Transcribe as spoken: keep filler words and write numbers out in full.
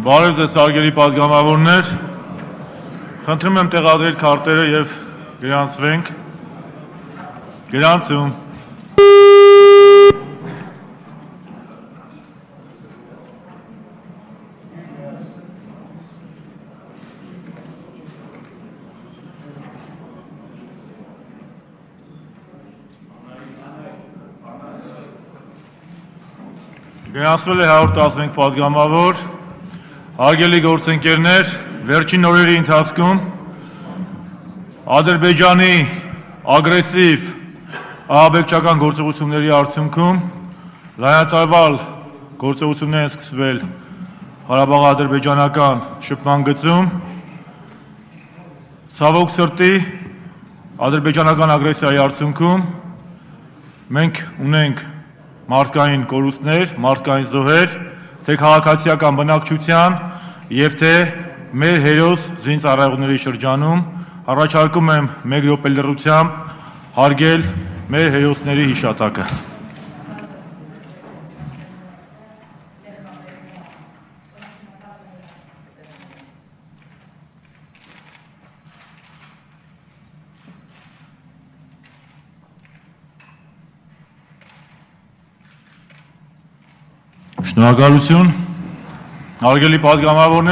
Բարև ձեզ հարգելի պատգամավորներ, խնդրում եմ տեղադրել քարտերը եւ գրանցվենք։ Գրանցում։ Գրանցվել է հարյուր տասնմեկ պատգամավոր, հարգելի գործընկերներ, վերջին օրերի ընթացքում Ադրբեջանի ագրեսիվ ահաբեկչական գործողությունների արդյունքում լայնածավալ գործողություններ են սկսվել Ղարաբաղ-ադրբեջանական շփման գծում, ցավոք սրտի ադրբեջանական ագրեսիայի արդյունքում մենք ունենք մարդկային կորուստներ, մարդկային զոհեր, թե քաղաքացիական բնակչության եւ թե մեր հերոս զինծառայողների շրջանում, առաջարկում եմ մեկ րոպե լռությամբ հարգել մեր հերոսների հիշատակը։ Շնորհակալություն, հարգելի պատգամավորներ։